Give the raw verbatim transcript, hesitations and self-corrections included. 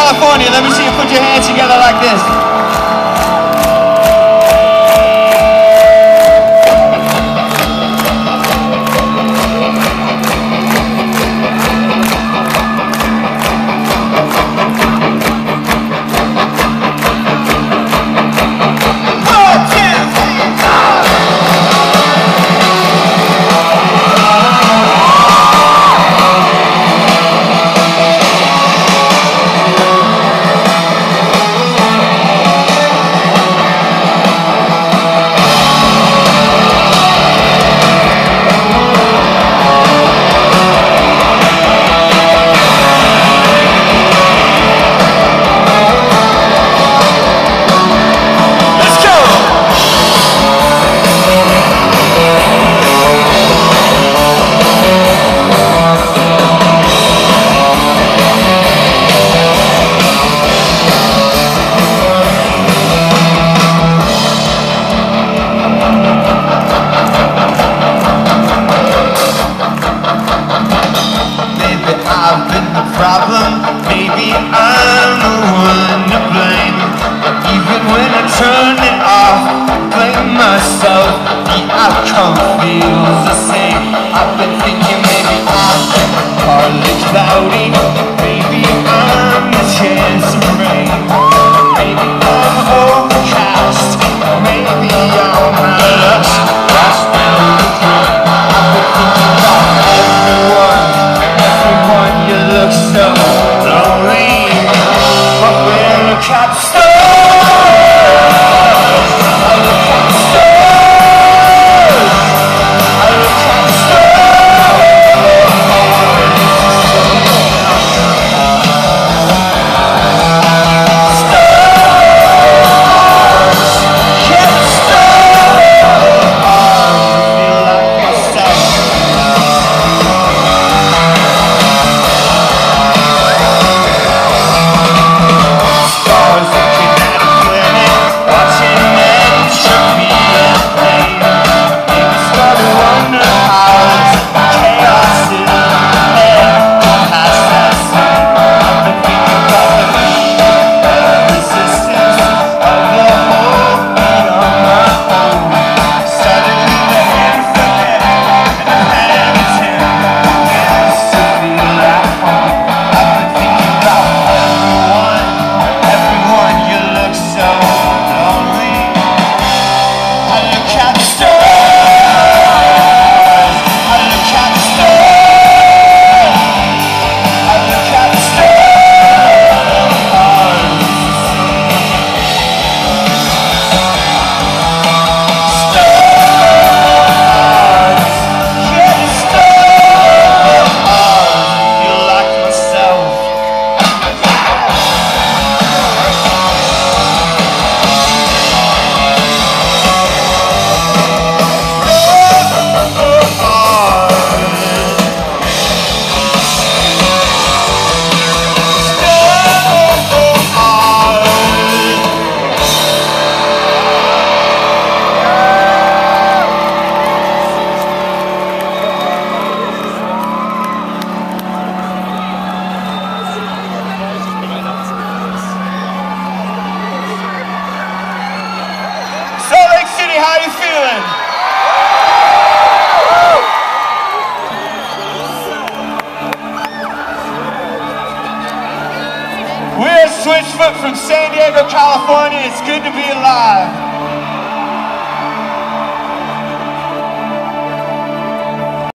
California. Let me see you put your hands together like this. Problem, maybe I'm the one to blame. Even when I turn it off, blame myself, the outcome feels the same. I've been thinking maybe I'm partly cloudy, maybe I'm the chance of rain. Maybe I'm overcast, maybe I'm not. I've been thinking about everyone, everyone you look so lonely, but when I look at the stars, I look at the stars, I look at the how you feeling? We're Switchfoot from San Diego, California. It's good to be alive.